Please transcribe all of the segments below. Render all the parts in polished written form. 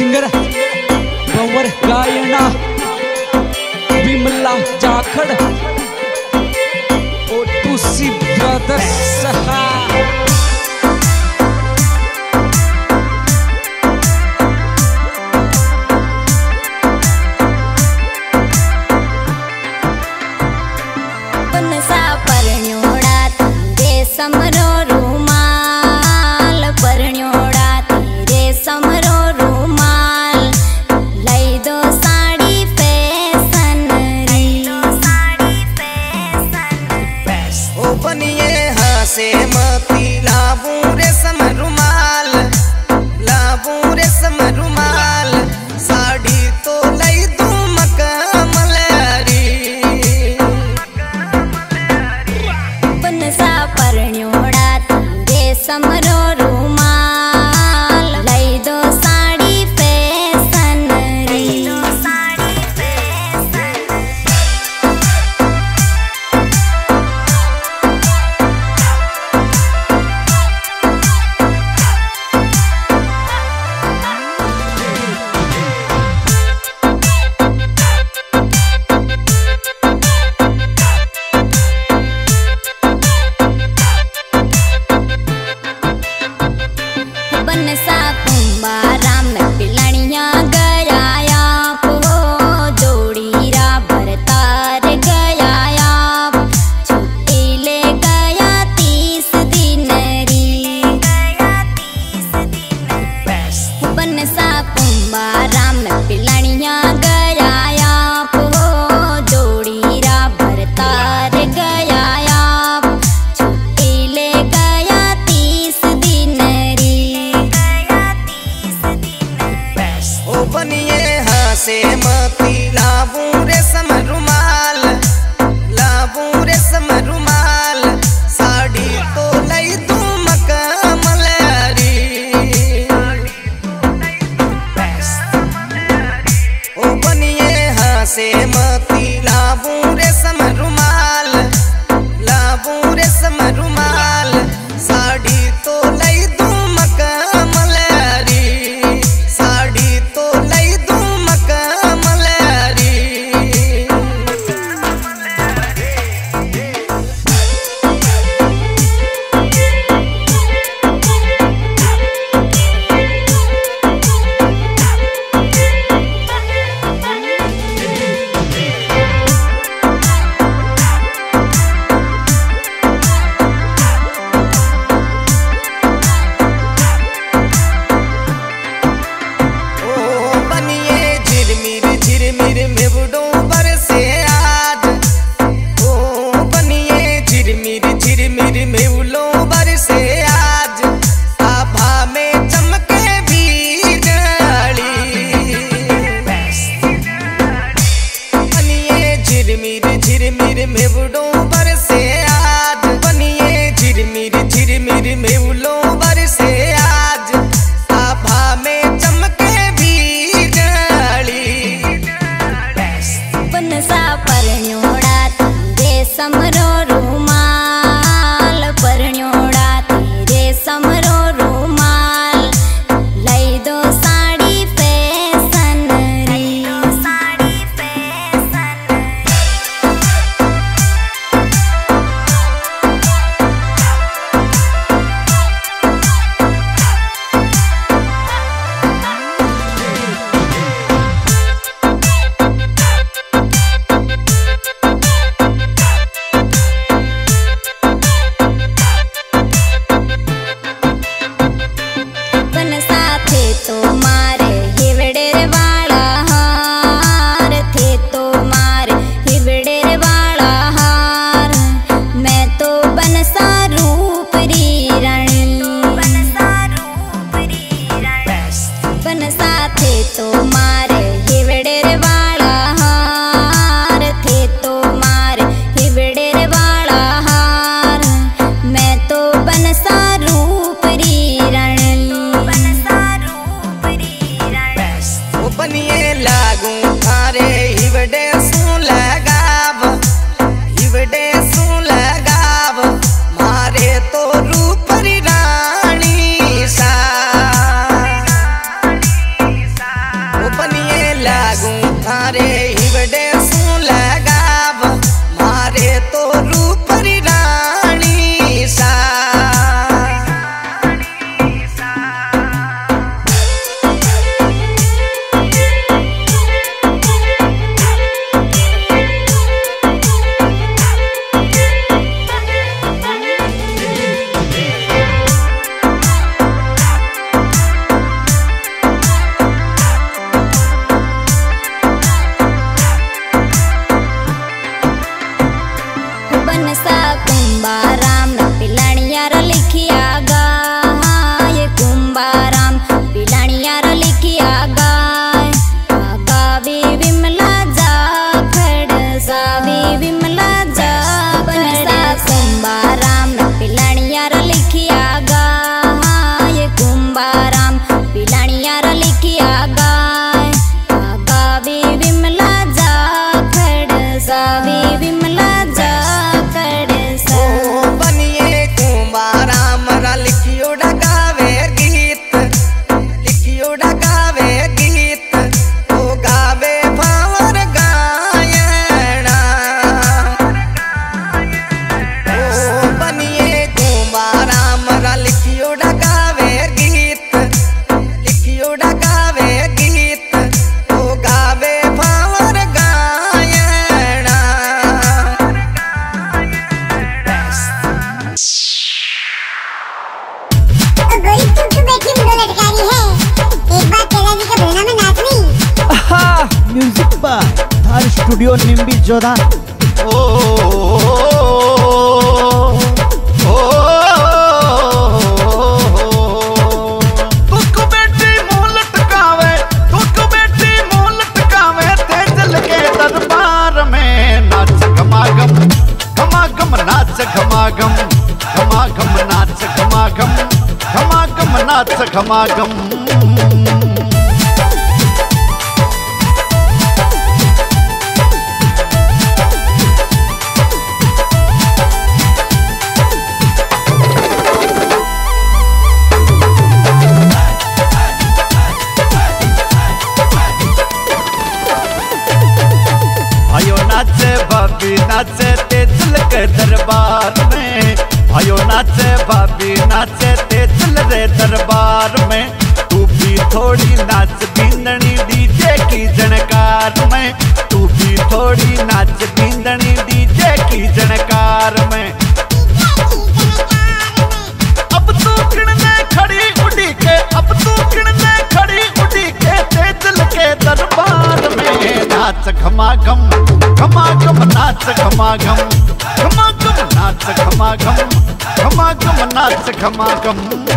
Singer कंवर गायना बिमला जाखड़ और टूसी ब्रदर्स। समरो रूमाल परण्योड़ा तेरे समरो रूमाल लई दो साड़ी फैशन री ओ बनिए हंसे मती लाबू रे समरुमाल लाबू रे समरुमाल साड़ी तो लई दू मकमलरी बनसा परण्योड़ा तेरे समरो रूमाल लई दो साड़ी फैशन री कुंभाराम पिलानिया रा लिखिया गाय कुंभाराम पिलानिया रा लिखिया गाय गावी विमला जाखड़ सावी विमला जाखड़ कुंभाराम पिलानिया रा लिखिया गाय कुंभाराम पिलानिया रा लिखिया गाय गावी विमला जाखड़ सावी विमला जाखड़ सा बनिए कुंभाराम रा लिखियो डगावे गीत ओ गावे भावर गायना ओ बनिए कुंभाराम रा लिखियो डगावे गीत ओ गावे भावर गायना गोरी तुम तो बैठी मुझे लटकारी है। एक बार तेरा जी का भरना में नाचनी। आहा म्यूजिक बार हर स्टूडियो निम्बी जोधा तुक बेटी मुंह लटकावे तेजल के दरबार में नाच घमाघम नाच घमाघम नाच घमाघम आयो नाचे भाभी नाचे तेजल के दरबार में आयो नाचे भाभी नाचे तेजल रे दरबार में तू भी थोड़ी नाच बींदनी डीजे की जनकार में तू भी थोड़ी नाच बींदनी डीजे की जनकार में अब तू किणने खड़ी उड़ी के तेजल के दरबार में नाच घमाघम नाच घमाघम नाच घमाघम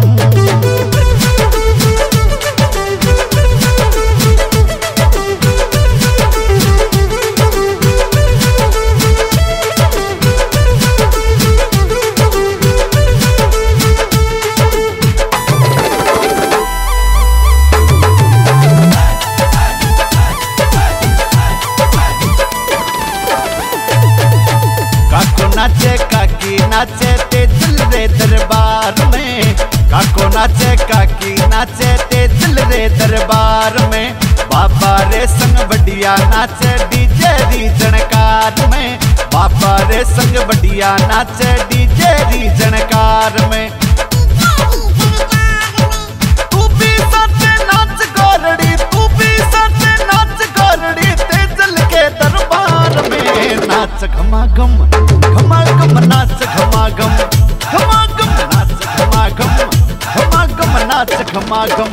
काकी नाचे तेजल रे दरबार में काको नाचे काकी नाचे तेजल रे दरबार में बाबा रे संग बढ़िया नाचे डीजे री जनकार में बाबा रे संग बढ़िया नाचे डीजे री जनकार में तू भी साथे नाच गोरड़ी तेजल के दरबार में नाच घमाघम नाच घमाघम नाच घमाघम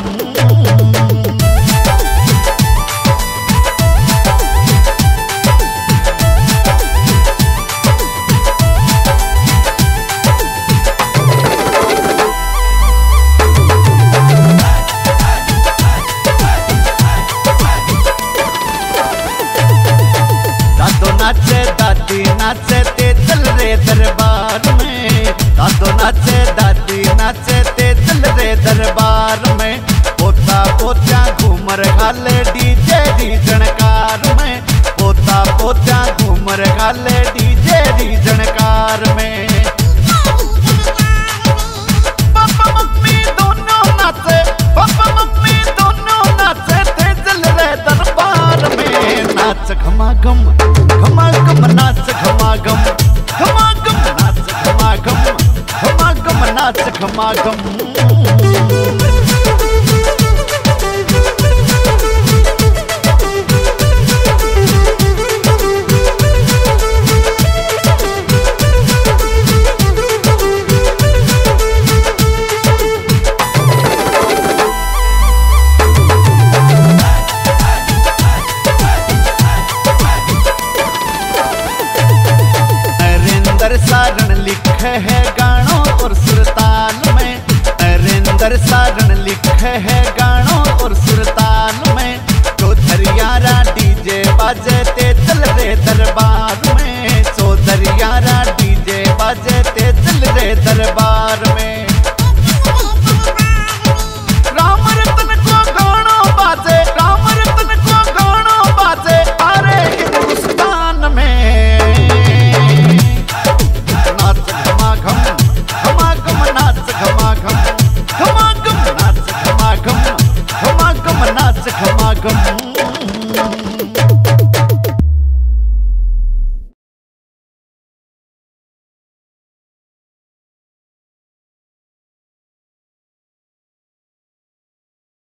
दादी नाचे तेजल रे दरबार में दादो नाचे दादी नाचे तेजल रे दरबार में पोता पोता घूमर गाले डीजे री जनकार में पोता पोता घूमर गाले डीजे री जनकार में पापा मम्मी दोनों नाचे तेजल रे दरबार में नाच घमाघम नाच घमाघम नाच घमाघम लिखे है गानों और सुरताल में, नरेंद्र सारण लिखे है गानों और सुरताल